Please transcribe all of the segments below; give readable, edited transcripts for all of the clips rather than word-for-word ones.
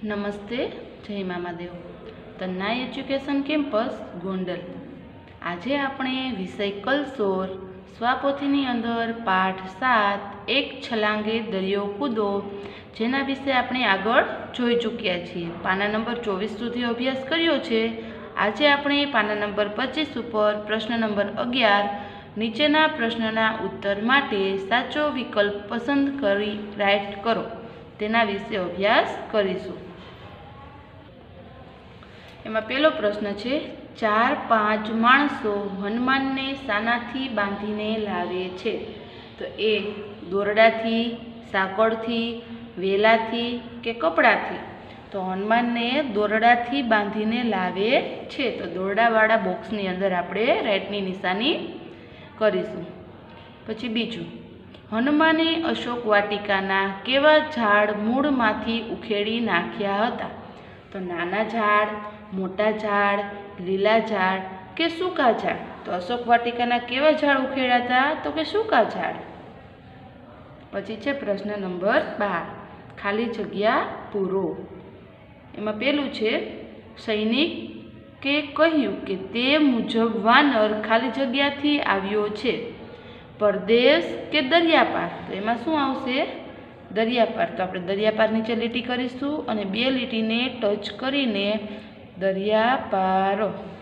નમસ્તે, જય Mamadev. Tanna education campus Gondal. આજે આપણે વિષય કલસોર સ્વાપોથીની અંદર પાઠ 7 એક છલાંગે દરિયો કૂદો જેના વિશે આપણે આગળ જોઈ ચૂક્યા છીએ. પાના નંબર 24 સુધી અભ્યાસ કર્યો છે. આજે આપણે પાના નંબર 25 ઉપર પ્રશ્ન નંબર 11 નીચેના પ્રશ્નના ઉત્તર માટે સાચો વિકલ્પ પસંદ કરી રાઇટ કરો તેના વિશે અભ્યાસ કરીશું. એમાં પહેલો પ્રશ્ન છે, 4-5 માણસો હનુમાનને શાનાથી બાંધીને લાવે છે? તો એ દોરડાથી, સાંકળથી, વેલાથી કે કપડાથી? તો હનુમાનને દોરડાથી બાંધીને લાવે છે. તો દોરડાવાળા બોક્સની અંદર આપણે રાઈટની નિશાની કરીશું. પછી બીજું, હનુમાને અશોક વાટિકાના કેવા ઝાડ મૂળમાંથી ઉખેડી નાખ્યા હતા? તો નાના ઝાડ, મોટા ઝાડ, લીલા ઝાડ કે સૂકા ઝાડ? તો અશોક વાટિકાના કેવા ઝાડ ઉખેડ્યા હતા? તો કે સૂકા ઝાડ. પછી છે પ્રશ્ન નંબર 12, ખાલી જગ્યા પૂરો. એમાં પહેલું છે, સૈનિકે કહ્યું કે તે મુજબ વાનર ખાલી જગ્યાથી આવ્યો છે, પરદેશ કે દરિયાપાર? તો એમાં શું આવશે? દરિયાપાર. તો આપણે દરિયાપાર નીચે લીટી કરીશું અને બે લીટીને ટચ કરીને દરિયાપાર.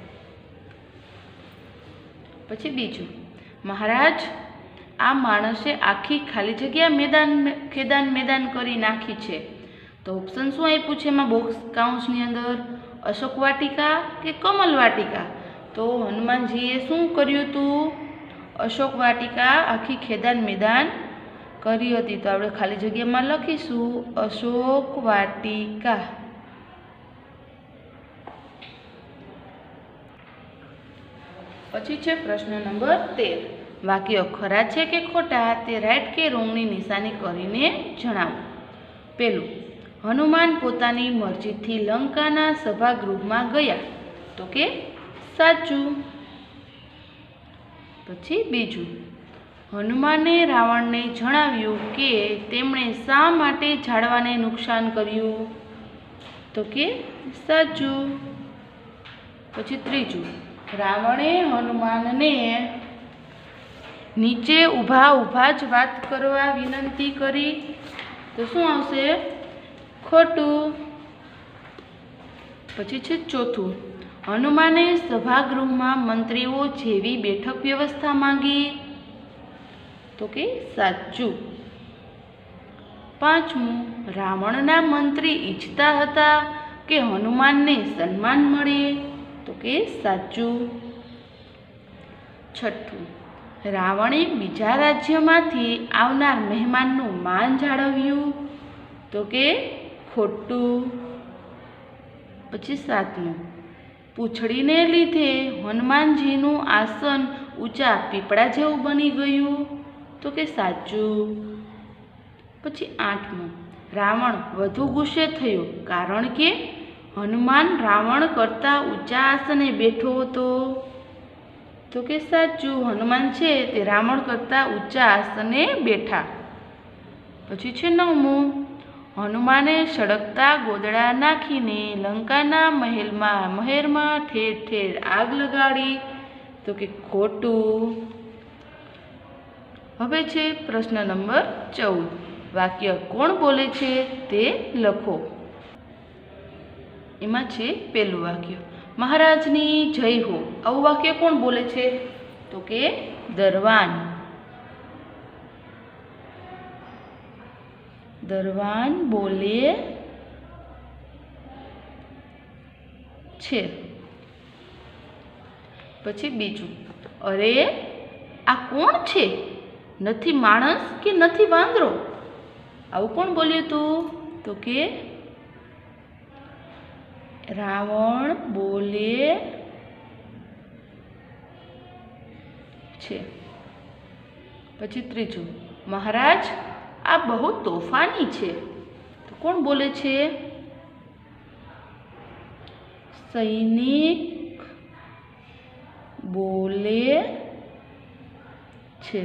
પછી બીજું, મહારાજ આ માણસે આખી ખાલી જગ્યા મેદાન કરી નાખી છે. તો ઓપ્શન શું આપ્યું છે એમાં બોક્સ કાઉન્સની અંદર? અશોક વાટિકા કે કમલ વાટિકા? તો હનુમાનજીએ શું કર્યું હતું? અશોક વાટિકા આખી મેદાન કરી હતી. તો આપણે ખાલી જગ્યામાં લખીશું અશોક વાટિકા. પછી છે પ્રશ્ન નંબર 13, વાક્ય ખરા છે કે ખોટા તે રાઈટ કે રોંગની નિશાની કરીને જણાવો. પહેલું, હનુમાન પોતાની મરજીથી લંકાના સભાગૃહમાં ગયા. તો કે સાચું. પછી બીજું, હનુમાને રાવણને જણાવ્યું કે તેમણે શા માટે ઝાડવાને નુકસાન કર્યું? તો કે સાચું. પછી ત્રીજું, રાવણે હનુમાનને નીચે ઊભા જ વાત કરવા વિનંતી કરી. તો શું આવશે? ખોટું. પછી છે ચોથું, હનુમાને સભાગૃહમાં મંત્રીઓ જેવી બેઠક વ્યવસ્થા માંગી. તો કે સાચું. પાંચમું, રાવણના મંત્રી ઈચ્છતા હતા કે હનુમાનને સન્માન મળે. તો કે સાચું. છઠ્ઠું, રાવણે બીજા રાજ્યમાંથી આવનાર મહેમાનનું માન જાળવ્યું. તો કે ખોટું. પછી સાતમું, પૂંછડીને લીધે હનુમાનજીનું આસન ઊંચા પીપળા જેવું બની ગયું. તો કે સાચું. પછી આઠમું, રાવણ વધુ ગુસ્સે થયો કારણ કે હનુમાન રાવણ કરતાં ઊંચા આસને બેઠો હતો. તો કે સાચું, હનુમાન છે તે રાવણ કરતાં ઊંચા આસને બેઠા. પછી છે નવમું, હનુમાને સળગતા ગોદડા નાખીને લંકાના મહેરમાં ઠેર ઠેર આગ લગાડી. તો કે ખોટું. હવે છે પ્રશ્ન નંબર 14, વાક્ય કોણ બોલે છે તે લખો. એમાં છે પહેલું વાક્ય, મહારાજની જય હો. આવું વાક્ય કોણ બોલે છે? તો કે દરવાન. દરવાન બોલે છે. પછી બીજું, અરે આ કોણ છે? નથી માણસ કે નથી વાંદરો? આવું કોણ બોલ્યું હતું? તો કે રાવણ બોલે છે. પછી ત્રીજું, મહારાજ આ બહુ તોફાની છે. તો કોણ બોલે છે? સૈનિક બોલે છે.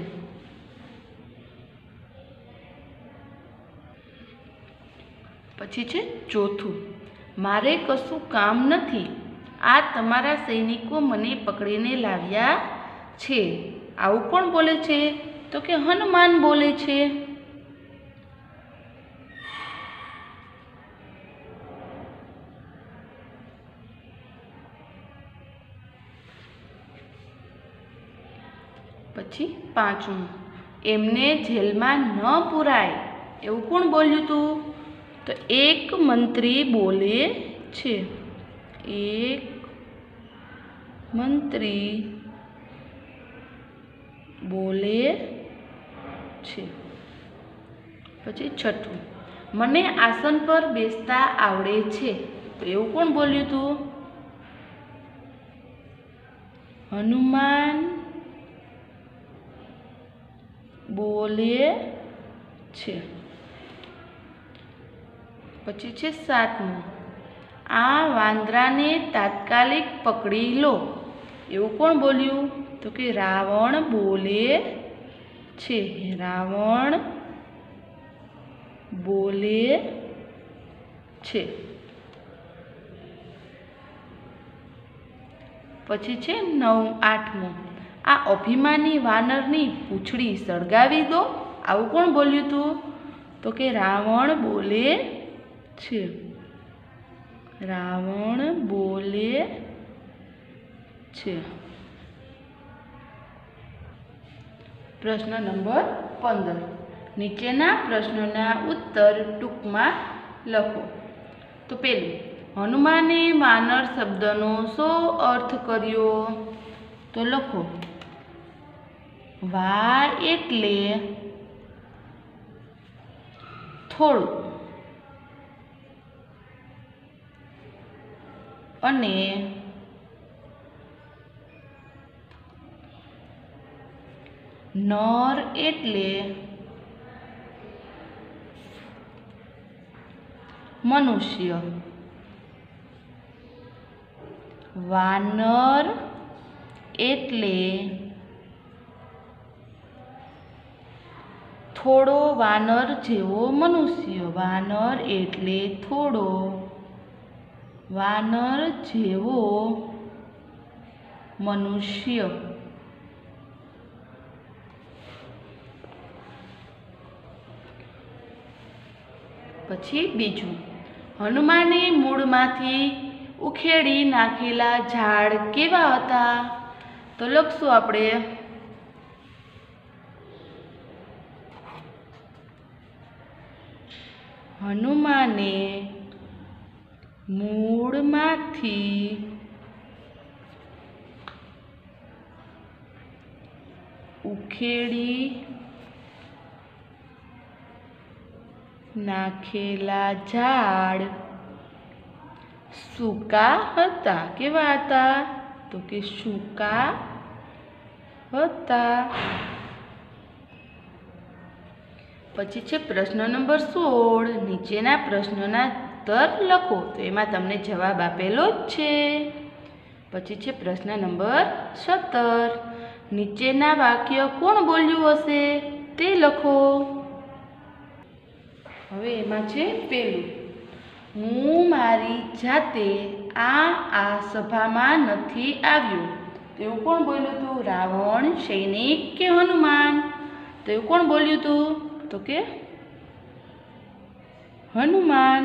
પછી છે ચોથું, મારે કશું કામ નથી, આ તમારા સૈનિકો મને પકડીને લાવ્યા છે. આવું કોણ બોલે છે? તો કે હનુમાન બોલે છે. પછી પાંચમું, એમને જેલમાં ન પુરાય, એવું કોણ બોલ્યું હતું? તો એક મંત્રી બોલે છે. એક મંત્રી બોલે છે. પછી છઠ્ઠું, મને આસન પર બેસતા આવડે છે, તો એવું કોણ બોલ્યું હતું? હનુમાન બોલે છે. પછી છે સાતમું, આ વાંદરાને તાત્કાલિક પકડી લો, એવું કોણ બોલ્યું? તો કે રાવણ બોલે છે. રાવણ બોલે છે. પછી છે આઠમું, આ અભિમાની વાનરની પૂંછડી સળગાવી દો, આવું કોણ બોલ્યું હતું? તો કે રાવણ બોલે છે. રાવણ બોલે છે. પ્રશ્ન નંબર 15, નીચેના પ્રશ્નોના ઉત્તર ટૂંકમાં લખો. તો પહેલું, હનુમાને વાનર શબ્દનો શો અર્થ કર્યો? તો લખો, વા એટલે થોડું અને નર એટલે મનુષ્ય. વાનર એટલે થોડો વાનર જેવો મનુષ્ય. વાનર એટલે થોડો વાનર જેવો મનુષ્ય. પછી બીજું, હનુમાને મૂળમાંથી ઉખેડી નાખેલા ઝાડ કેવા હતા? તો લખશું આપણે, હનુમાને મૂળમાંથી ઉખેડી નાખેલા ઝાડ સૂકા હતા. કેવા હતા? તો કે સૂકા હતા. પછી છે પ્રશ્ન નંબર 16, નીચેના પ્રશ્નોના ઉત્તર લખો. તો એમાં તમને જવાબ આપેલો જ છે. પછી છે પ્રશ્ન નંબર 17, નીચેના વાક્ય કોણ બોલ્યું હશે તે લખો. હવે એમાં છે પહેલું, હું મારી જાતે આ સભામાં નથી આવ્યો, તો એવું કોણ બોલ્યું હતું? રાવણ, સૈનિક કે હનુમાન? તો એવું કોણ બોલ્યું હતું? તો કે હનુમાન.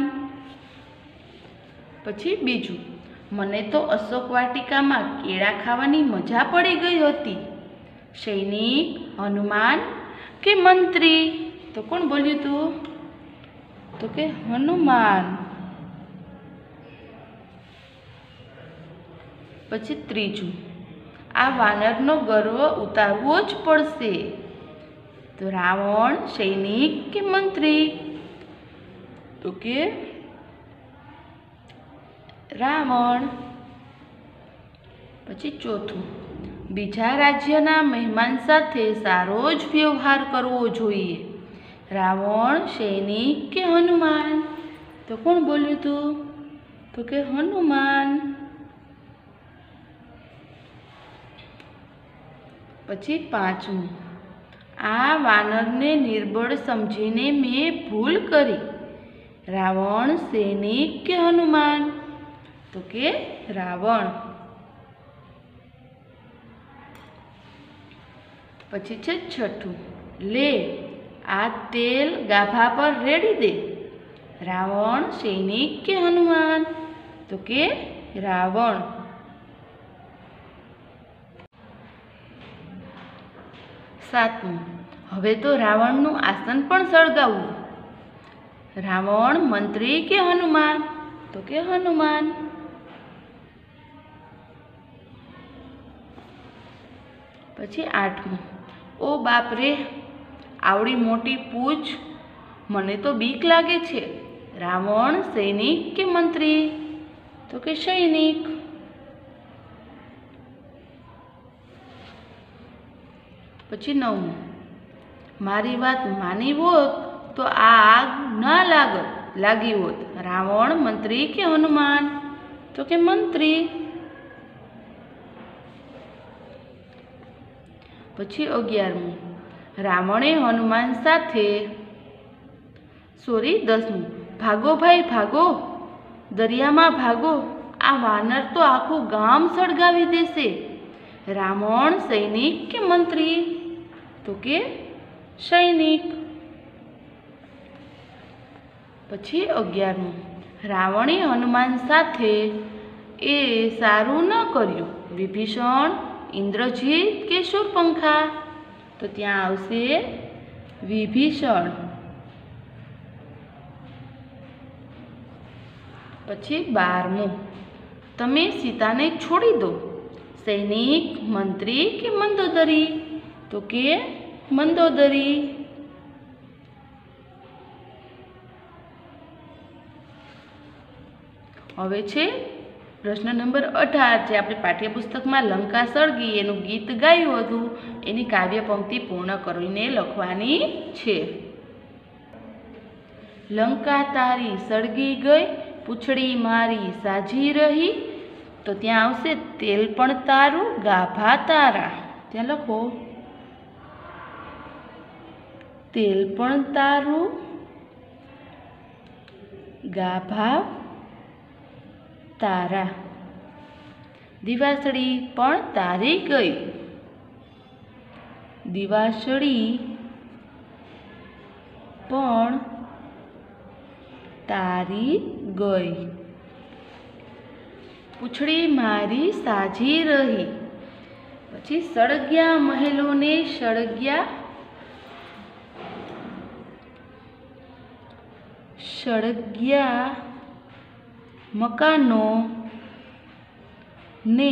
પછી બીજું, મને તો અશોક વાટિકામાં કેળા ખાવાની મજા પડી ગઈ હતી. સૈનિક, હનુમાન કે મંત્રી? તો કોણ બોલ્યું હતું? તો કે હનુમાન. પછી ત્રીજું, આ વાનરનો ગર્વ ઉતારવો જ પડશે. તો રાવણ, સૈનિક કે મંત્રી? તો કે રાવણ. પછી ચોથું, બીજા રાજ્યના મહેમાન સાથે સારો જ વ્યવહાર કરવો જોઈએ. રાવણ, સૈનિક કે હનુમાન? તો કોણ બોલ્યું હતું? તો કે હનુમાન. પછી પાંચમું, આ વાનરને નિર્બળ સમજીને મેં ભૂલ કરી. રાવણ સૈનિક કે હનુમાન? તો કે રાવણ. પછી છે છઠ્ઠું, લે આ તેલ ગાભા પર રેડી દે. રાવણ સૈનિક કે હનુમાન? તો કે રાવણ. સાતમું, હવે તો રાવણનું આસન પણ સળગાવવું. રાવણ મંત્રી કે હનુમાન? તો કે હનુમાન. પછી આઠમું, ઓ બાપ રે, આવડી મોટી પૂંછ, મને તો બીક લાગે છે. રાવણ સૈનિક કે મંત્રી? તો કે સૈનિક. પછી નવમું, મારી વાત માની હોત તો આ આગ ના લાગી હોત. રાવણ મંત્રી કે હનુમાન? તો કે મંત્રી. પછી 11મું, રાવણે હનુમાન સાથે 10મું, ભાગો ભાઈ ભાગો, દરિયામાં ભાગો, આ વાનર તો આખું ગામ સળગાવી દેશે. રાવણ સૈનિક કે મંત્રી? તો કે સૈનિક. પછી 11મું, રાવણે હનુમાન સાથે એ સારું ન કર્યું. વિભીષણ, ઇન્દ્રજીત કે શૂરપંખા? તો ત્યાં આવશે વિભીષણ. પછી 12મું, તમે સીતાને છોડી દો. સૈનિક, મંત્રી કે મંદોદરી? તો કે મંદોદરી. હવે છે પ્રશ્ન નંબર 18, જે આપણે પાઠ્યપુસ્તકમાં લંકા સળગી એનું ગીત ગાયું હતું, એની કાવ્ય પંક્તિ પૂર્ણ કરીને લખવાની છે. લંકા તારી સળગી ગઈ, પૂંછડી મારી સાજી રહી. તો ત્યાં આવશે તેલ પણ તારું, ગાભા તારા. ત્યાં લખો તેલ પણ તારું, ગાભા તારા. દિવાસળી પણ તારી ગઈ. દિવાસળી પણ તારી ગઈ. પૂંછડી મારી સાજી રહી. પછી સળગ્યા મહેલોને સળગ્યા મકાનો ને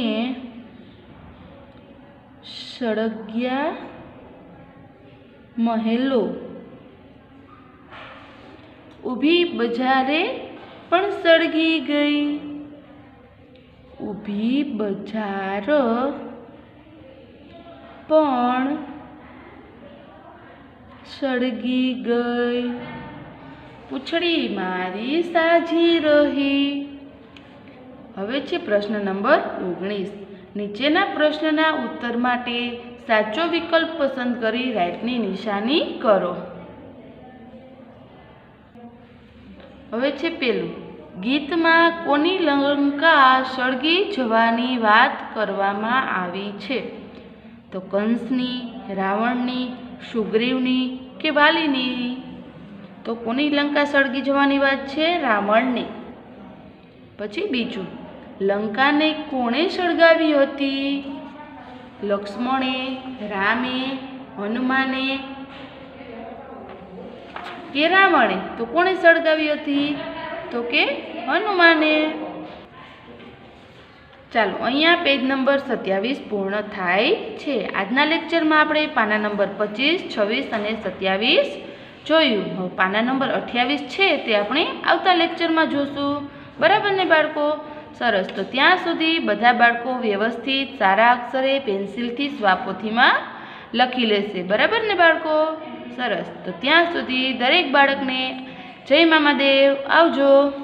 સળગ્યા મહેલો. ઊભી બજારે પણ સળગી ગઈ. ઊભી બજાર પણ સળગી ગઈ. પૂંછડી મારી સાજી રહી. હવે છે પ્રશ્ન નંબર 19. નીચેના પ્રશ્નના ઉત્તર માટે સાચો વિકલ્પ પસંદ કરી રાઈટની નિશાની કરો. હવે છે પેલું, ગીતમાં કોની લંકા સળગી જવાની વાત કરવામાં આવી છે? તો કંસની, રાવણની, સુગ્રીવની કે વાલીની? તો કોની લંકા સળગી જવાની વાત છે? રાવણની. પછી બીજું, લંકાને કોણે સળગાવી હતી? લક્ષ્મણે, રામે, હનુમાને કે રાવણે? તો કોણે સળગાવી હતી? તો કે હનુમાને. ચાલો, અહીંયા પેજ નંબર 27 પૂર્ણ થાય છે. આજના લેક્ચરમાં આપણે પાના નંબર 25, 26 અને 27 જોયું. હવે પાના નંબર 28 છે તે આપણે આવતા લેક્ચરમાં જોશું. બરાબર ને બાળકો? સરસ. તો ત્યાં સુધી બધા બાળકો વ્યવસ્થિત સારા અક્ષરે પેન્સિલથી સ્વાપોથીમાં લખી લેશે. બરાબર ને બાળકો? સરસ. તો ત્યાં સુધી દરેક બાળકને જય મામાદેવ. આવજો.